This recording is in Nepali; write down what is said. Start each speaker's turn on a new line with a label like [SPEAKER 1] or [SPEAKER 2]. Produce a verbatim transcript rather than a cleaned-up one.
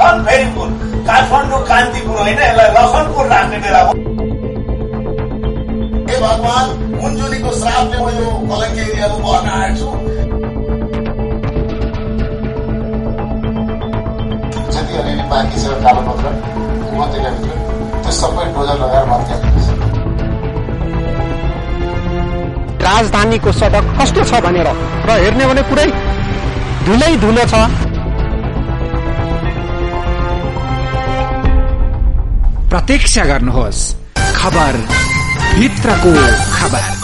[SPEAKER 1] Done very good. Kathmandu Kantipur होइन, यसलाई लखनपुर राख्ने बेला हो। हे भगवान, कुञ्जुलीको श्रापले म यो कलङ्की एरियामा बढ्न आएको छु। जति अलिअलि बाँकी छ कालोपत्र उपत्यकाभित्र त्यो सबै डोजर लगाएर भत्काइदिन्छ।
[SPEAKER 2] राजधानीको सडक कस्तो छ भनेर र हेर्ने भने पुरै धुलै धुलो छ। प्रतीक्षा गर्नुहोस् खबर भित्रको खबर।